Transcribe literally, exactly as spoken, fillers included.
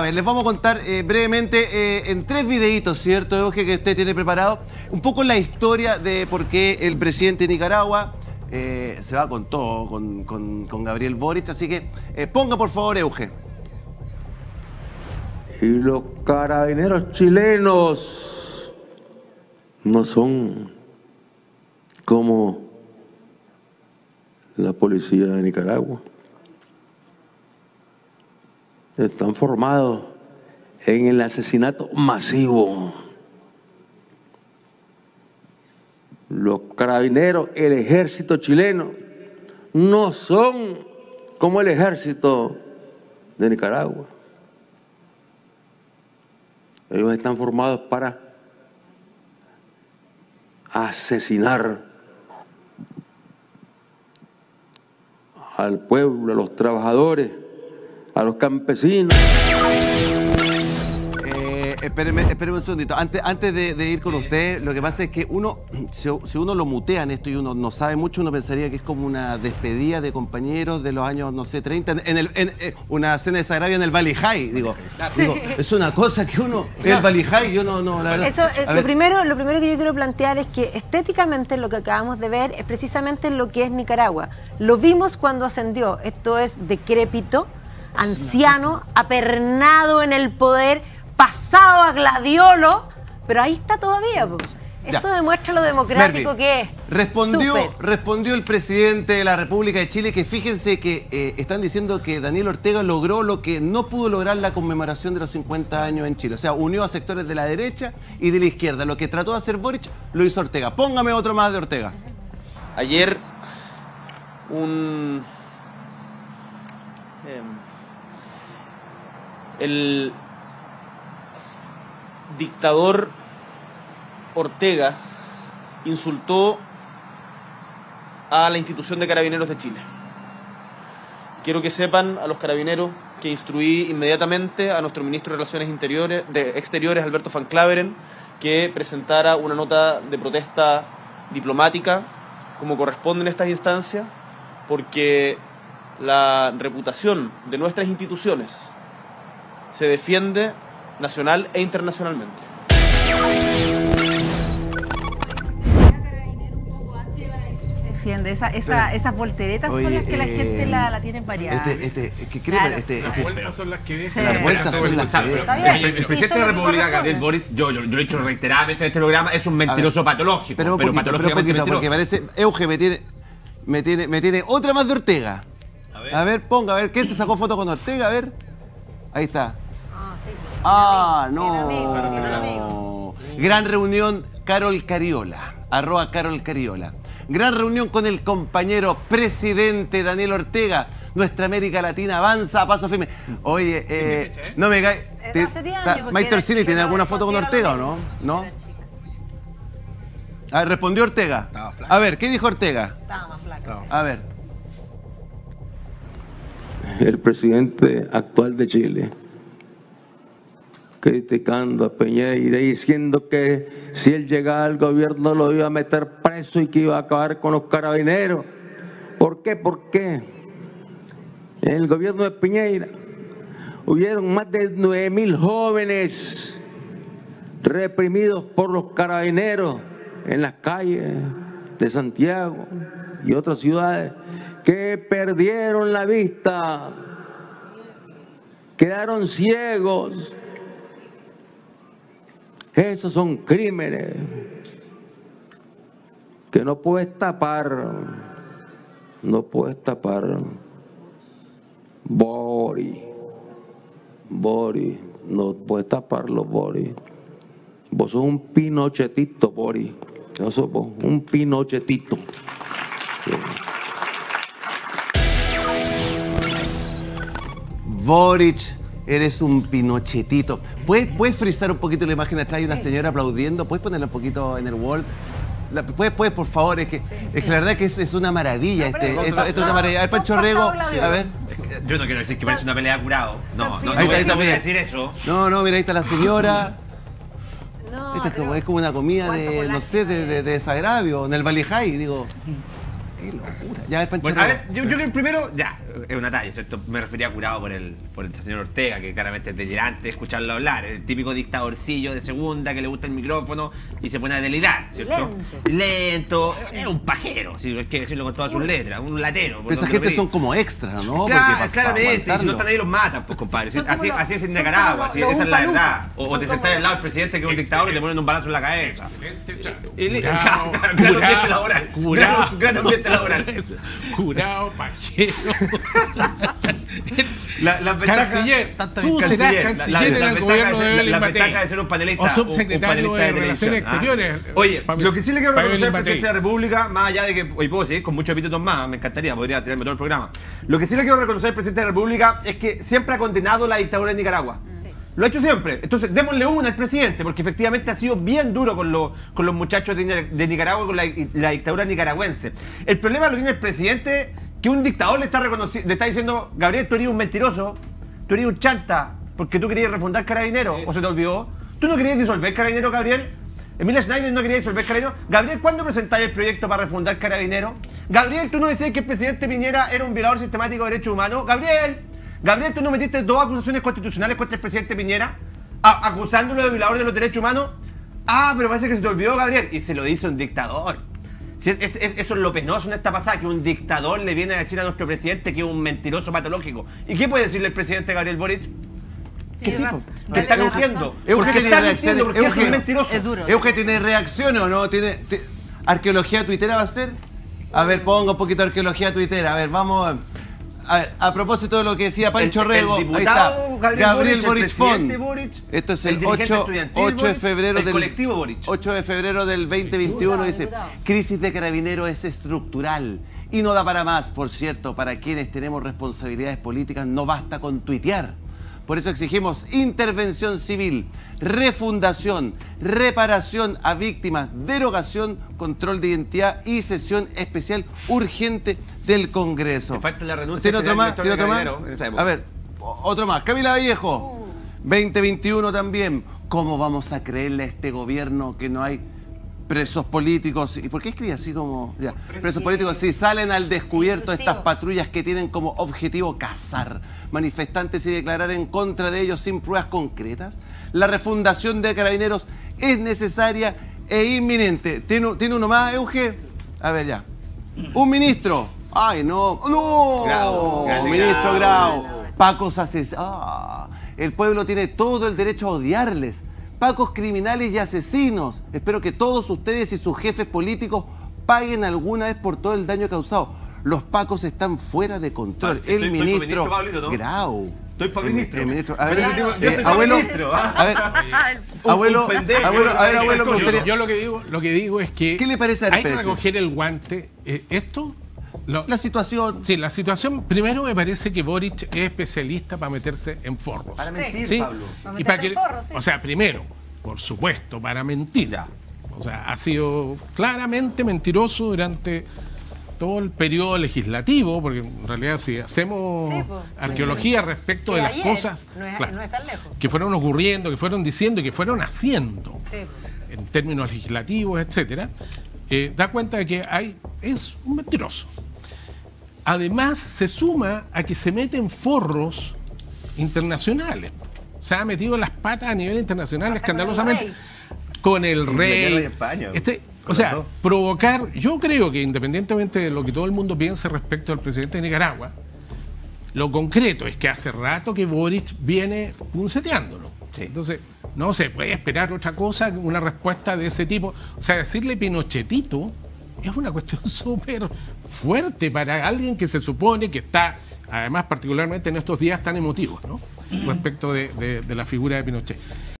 ver, les vamos a contar eh, brevemente eh, en tres videitos, ¿cierto, Euge, que usted tiene preparado? Un poco la historia de por qué el presidente de Nicaragua eh, se va con todo, con, con, con Gabriel Boric. Así que eh, ponga, por favor, Euge. Y los carabineros chilenos no son como la policía de Nicaragua. Están formados en el asesinato masivo. Los carabineros, el ejército chileno, no son como el ejército de Nicaragua. Ellos están formados para asesinar al pueblo, a los trabajadores, a los campesinos. Eh, espéreme, espéreme un segundito. Antes, antes de, de ir con usted, lo que pasa es que uno, si, si uno lo mutea en esto y uno no sabe mucho, uno pensaría que es como una despedida de compañeros de los años, no sé, treinta, en, el, en, en una cena de desagravio en el Valley High. Digo, sí. digo es una cosa que uno... No. El Valley High, yo no, no, la verdad. Eso, eh, lo, primero, lo primero que yo quiero plantear es que estéticamente lo que acabamos de ver es precisamente lo que es Nicaragua. Lo vimos cuando ascendió. Esto es decrépito, anciano, apernado en el poder, pasado a gladiolo, pero ahí está todavía. Pues. Eso ya. demuestra lo democrático Mervi, que es. Respondió, respondió el presidente de la República de Chile que fíjense que eh, están diciendo que Daniel Ortega logró lo que no pudo lograr la conmemoración de los cincuenta años en Chile. O sea, unió a sectores de la derecha y de la izquierda. Lo que trató de hacer Boric lo hizo Ortega. Póngame otro más de Ortega. Ayer un... Eh, el dictador Ortega insultó a la institución de Carabineros de Chile. Quiero que sepan a los carabineros que instruí inmediatamente a nuestro ministro de Relaciones Interiores, de Exteriores, Alberto Van Claveren, que presentara una nota de protesta diplomática, como corresponde en estas instancias, porque la reputación de nuestras instituciones se defiende nacional e internacionalmente. Defiende. Esa, esa, esas volteretas Oye, son las que eh, la gente la, la tiene variada. Este, este, ¿qué cree? Claro. Este, este, las vueltas son las que dejan. Sí. Las vueltas son las que dejan. El, el presidente de la República, Gabriel Boric, yo, yo, yo lo he dicho reiteradamente en este programa, es un mentiroso patológico. Pero, pero poquito, patológicamente pero poquito, porque parece, Euge me tiene, me tiene, me tiene otra más de Ortega. A ver, a ver ponga, a ver, ¿quién se sacó foto con Ortega? A ver, ahí está. Ah, sí. Ah, no. Amigo, amigo. Gran reunión, Carol Cariola, arroba Carol Cariola. Gran reunión con el compañero presidente Daniel Ortega. Nuestra América Latina avanza a paso firme. Oye, eh, no me cae. Maite Orsini, ¿tiene alguna foto con Ortega o no? ¿No? A ver, respondió Ortega. A ver, ¿qué dijo Ortega? Estaba más flaco. A ver. El presidente actual de Chile, criticando a Piñera y diciendo que si él llegaba al gobierno lo iba a meter preso y que iba a acabar con los carabineros. ¿Por qué? ¿Por qué? En el gobierno de Piñera hubieron más de nueve mil jóvenes reprimidos por los carabineros en las calles de Santiago y otras ciudades que perdieron la vista, quedaron ciegos. Esos son crímenes que no puedes tapar, no puedes tapar. Bori, Bori, no puedes taparlo, Bori. Vos sos un pinochetito, Bori. Vos sos vos, un pinochetito. Sí. Boric, eres un pinochetito. ¿Puedes, ¿Puedes frizar un poquito la imagen atrás? Hay una señora aplaudiendo. ¿Puedes ponerla un poquito en el wall? La, ¿Puedes, puedes, por favor? Es que, sí, sí. Es que la verdad es que es, es una maravilla. No, este, esto, esto, esto es una maravilla. A ver, Pancho Rego, a ver. Yo no quiero decir que parece una pelea curado. No, no, no, ahí voy, está, no voy a mira. decir eso. No, no, mira, ahí está la señora. No, Esta es como, es como una comida de, no sé, de, de, de desagravio, en el Valley High, digo. Qué locura. Ya, a ver, Pancho Bueno, a ver, yo, yo creo que primero, ya, es una talla, ¿cierto? Me refería a curado por el, por el señor Ortega, que claramente es delirante escucharlo hablar. El típico dictadorcillo de segunda que le gusta el micrófono y se pone a delirar, ¿cierto? Lento. Lento. Es un pajero, si hay que decirlo con todas sus letras, un latero. Pero esa gente son como extras, ¿no? Claro, pa, claramente, pa y si no están ahí los matan, pues compadre. Son Así, como así es en los- Nicaragua, son así, como esa los es la Umpa verdad. Lumpa. O, o Son te como- sentás al lado del presidente que es un dictador y te ponen un balazo en la cabeza. Excelente trato. Y le- Curado, claro, claro, gran ambiente laboral. curado, Gran- gran ambiente laboral. curado, pajero. La, la ventaja- Canciller, tanta tú canciller, serás la- canciller la- en la el ventaja gobierno de de ser- Evelyn la Matei. ventaja de ser un panelista O subsecretario un panelista de Relaciones televisión, ¿ah? Exteriores. Oye, Pa- lo que sí le quiero pa' reconocer al Evelyn presidente de la Matei. República, más allá de que hoy puedo seguir con muchos epítetos más, me encantaría, podría tirarme todo el programa. Lo que sí le quiero reconocer al presidente de la República es que siempre ha condenado la dictadura en Nicaragua. Lo ha hecho siempre. Entonces, démosle una al presidente, porque efectivamente ha sido bien duro con, lo- con los muchachos de, de Nicaragua, con la, la dictadura nicaragüense. El problema lo tiene el presidente, que un dictador le está, reconoci- le está diciendo, Gabriel, tú eres un mentiroso, tú eres un chanta, porque tú querías refundar Carabineros, o se te olvidó. ¿Tú no querías disolver Carabineros, Gabriel? Emilia Schneider no quería disolver Carabineros. Gabriel, ¿cuándo presentáis el proyecto para refundar Carabineros? Gabriel, ¿tú no decías que el presidente Piñera era un violador sistemático de derechos humanos? Gabriel, Gabriel, ¿tú no metiste dos acusaciones constitucionales contra el presidente Piñera? A- acusándolo de violador de los derechos humanos. Ah, pero parece que se te olvidó, Gabriel. Y se lo dice un dictador. Si es, es- es- eso es lo penoso en esta pasada, que un dictador le viene a decir a nuestro presidente que es un mentiroso patológico. ¿Y qué puede decirle el presidente Gabriel Boric? Que sí, razón. po, que Vale, está tiene mintiendo. razón. Porque Euge tiene está reacciones. mintiendo, porque es Euge. un mentiroso. Es duro. Euge, ¿tiene reacciones o no? ¿Tiene, te- ¿Arqueología tuitera va a ser? A ver, ponga un poquito de arqueología tuitera. A ver, vamos a... A ver, a propósito de lo que decía Pancho El- el Rego, ahí diputado está, Gabriel Gabriel Boric, Boric el Font. presidente Boric, Esto es el el dirigente ocho, estudiantil ocho de Boric, febrero el del colectivo Boric. ocho de febrero del veinte veintiuno dice, crisis de Carabineros es estructural y no da para más. Por cierto, para quienes tenemos responsabilidades políticas no basta con tuitear. Por eso exigimos intervención civil, refundación, reparación a víctimas, derogación, control de identidad y sesión especial urgente del Congreso. Le falta la renuncia ¿Tiene otro del más? director ¿Tiene de otro Carabineros más? en esa época. A ver, o- otro más. Camila Vallejo, veinte veintiuno también. ¿Cómo vamos a creerle a este gobierno que no hay presos políticos? ¿Y por qué escribe así como...? Ya, presos políticos, si salen al descubierto Inclusivo. estas patrullas que tienen como objetivo cazar manifestantes y declarar en contra de ellos sin pruebas concretas? La refundación de Carabineros es necesaria e inminente. ¿Tiene, ¿tiene uno más, Euge? A ver, ya. Un ministro. ¡Ay, no! ¡No! Grau, grande Ministro Grau. Grau. Pacos asesinos. Ah, el pueblo tiene todo el derecho a odiarles. Pacos criminales y asesinos. Espero que todos ustedes y sus jefes políticos paguen alguna vez por todo el daño causado. Los pacos están fuera de control. Ah, estoy- el estoy pa' ministro ministro, Pablito, ¿no? Grau. Estoy pa' El- ministro. el ministro. A ver, Pero yo digo- yo eh, estoy pa' abuelo, ministro, ¿ah? a ver, Un- abuelo, un pendejo, abuelo, a ver, abuelo, me Yo, gustaría... yo lo que digo, lo que digo es que ¿Qué le parece al hay que precio? recoger el guante. Eh, esto, lo- La situación... sí, la situación. Primero me parece que Boric es especialista para meterse en forros. Para Sí. mentir, Sí, Pablo. Para y para meterse que, en forros, sí. o sea, primero, por supuesto, para mentir. Ya. O sea, ha sido claramente mentiroso durante todo el periodo legislativo, porque en realidad si hacemos Sí, po. arqueología respecto Que de las ayer, cosas no es- claro, no es tan lejos. que fueron ocurriendo, que fueron diciendo y que fueron haciendo Sí. en términos legislativos, etcétera, eh, da cuenta de que hay, es un mentiroso. Además, se suma a que se mete en forros internacionales. Se ha metido las patas a nivel internacional Hasta con el escandalosamente rey. con el Inglaterra rey. y España, Este, o con sea, las dos. provocar, yo creo que independientemente de lo que todo el mundo piense respecto al presidente de Nicaragua, lo concreto es que hace rato que Boric viene punceteándolo. Sí. Entonces, no se puede esperar otra cosa, una respuesta de ese tipo. O sea, decirle Pinochetito es una cuestión súper fuerte para alguien que se supone que está, además particularmente en estos días tan emotivos, ¿no? Respecto de, de- de la figura de Pinochet.